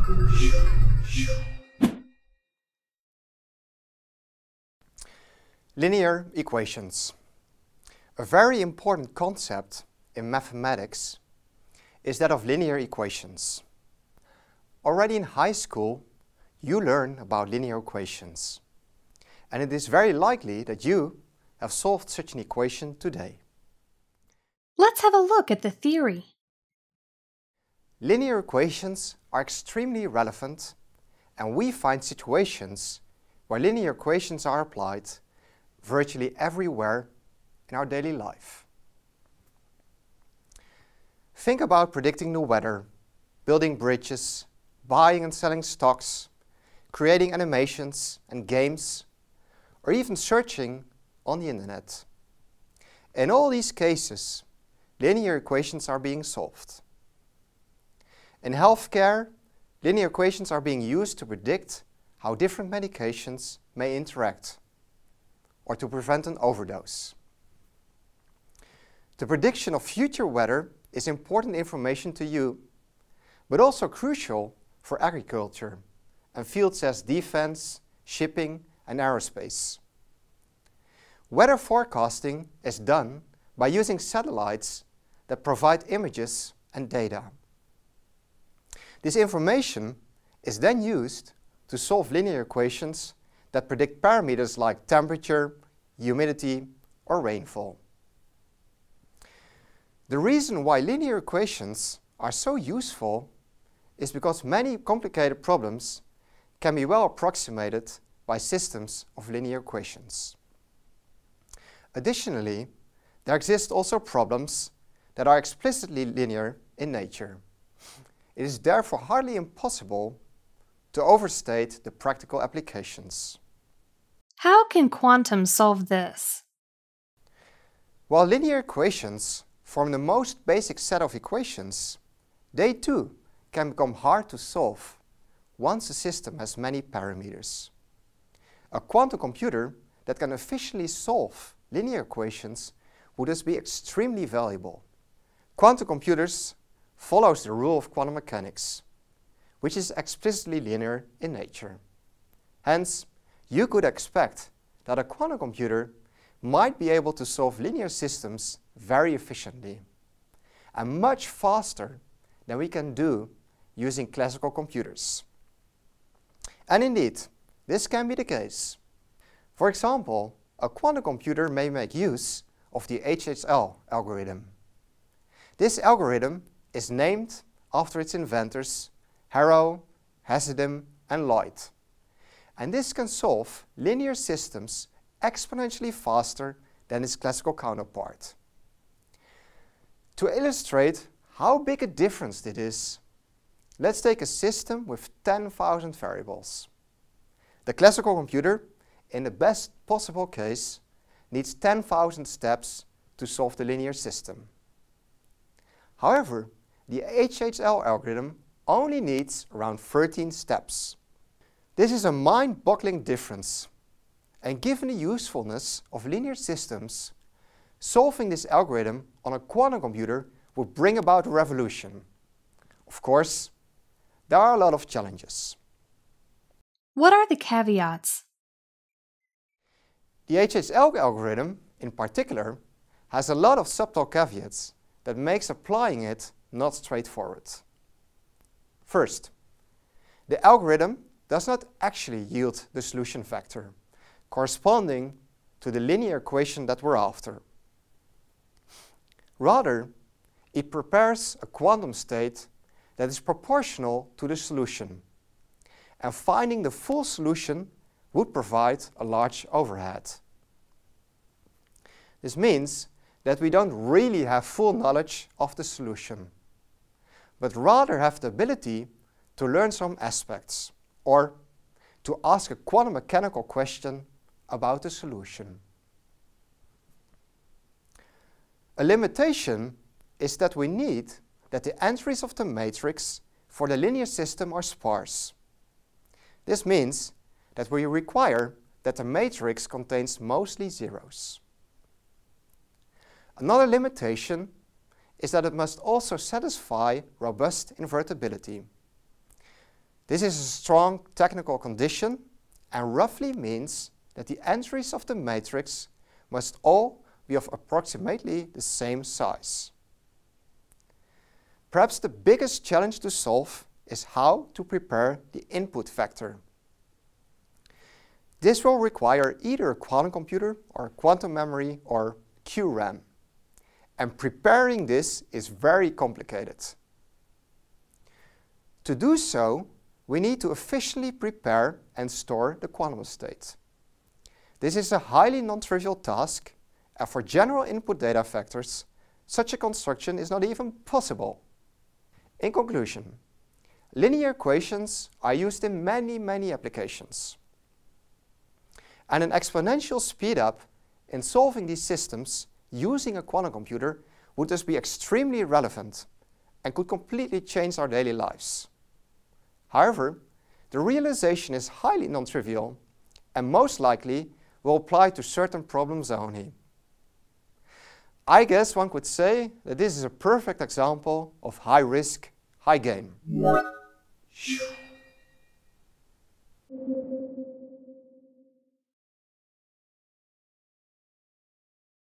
Linear equations. A very important concept in mathematics is that of linear equations. Already in high school, you learn about linear equations. And it is very likely that you have solved such an equation today. Let's have a look at the theory. Linear equations are extremely relevant, and we find situations where linear equations are applied virtually everywhere in our daily life. Think about predicting the weather, building bridges, buying and selling stocks, creating animations and games, or even searching on the internet. In all these cases, linear equations are being solved. In healthcare, linear equations are being used to predict how different medications may interact, or to prevent an overdose. The prediction of future weather is important information to you, but also crucial for agriculture and fields as defense, shipping, and aerospace. Weather forecasting is done by using satellites that provide images and data. This information is then used to solve linear equations that predict parameters like temperature, humidity, or rainfall. The reason why linear equations are so useful is because many complicated problems can be well approximated by systems of linear equations. Additionally, there exist also problems that are explicitly linear in nature. It is therefore hardly impossible to overstate the practical applications. How can quantum solve this? While linear equations form the most basic set of equations, they too can become hard to solve once a system has many parameters. A quantum computer that can efficiently solve linear equations would thus be extremely valuable. Quantum computers follows the rule of quantum mechanics, which is explicitly linear in nature. Hence, you could expect that a quantum computer might be able to solve linear systems very efficiently and much faster than we can do using classical computers. And indeed, this can be the case. For example, a quantum computer may make use of the HHL algorithm. This algorithm is named after its inventors, Harrow, Hasidim, and Lloyd. And this can solve linear systems exponentially faster than its classical counterpart. To illustrate how big a difference it is, let's take a system with 10,000 variables. The classical computer, in the best possible case, needs 10,000 steps to solve the linear system. However, the HHL algorithm only needs around 13 steps. This is a mind-boggling difference, and given the usefulness of linear systems, solving this algorithm on a quantum computer would bring about a revolution. Of course, there are a lot of challenges. What are the caveats? The HHL algorithm, in particular, has a lot of subtle caveats that makes applying it not straightforward. First, the algorithm does not actually yield the solution vector corresponding to the linear equation that we're after. Rather, it prepares a quantum state that is proportional to the solution, and finding the full solution would provide a large overhead. This means that we don't really have full knowledge of the solution, but rather have the ability to learn some aspects, or to ask a quantum mechanical question about the solution. A limitation is that we need that the entries of the matrix for the linear system are sparse. This means that we require that the matrix contains mostly zeros. Another limitation is that it must also satisfy robust invertibility. This is a strong technical condition and roughly means that the entries of the matrix must all be of approximately the same size. Perhaps the biggest challenge to solve is how to prepare the input vector. This will require either a quantum computer or quantum memory or QRAM. And preparing this is very complicated. To do so, we need to efficiently prepare and store the quantum state. This is a highly non-trivial task, and for general input data vectors, such a construction is not even possible. In conclusion, linear equations are used in many applications. And an exponential speedup in solving these systems using a quantum computer would thus be extremely relevant and could completely change our daily lives. However, the realization is highly non-trivial and most likely will apply to certain problems only. I guess one could say that this is a perfect example of high risk, high gain.